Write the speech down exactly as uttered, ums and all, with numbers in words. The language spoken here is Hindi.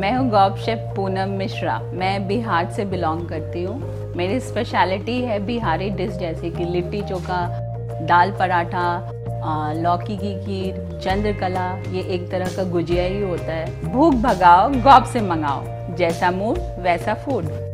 मैं हूँ गॉप शेफ पूनम मिश्रा। मैं बिहार से बिलोंग करती हूँ। मेरी स्पेशलिटी है बिहारी डिश जैसे कि लिट्टी चोखा, दाल पराठा, लौकी की खीर, चंद्रकला। ये एक तरह का गुजिया ही होता है। भूख भगाओ, गॉप से मंगाओ, जैसा मूड वैसा फूड।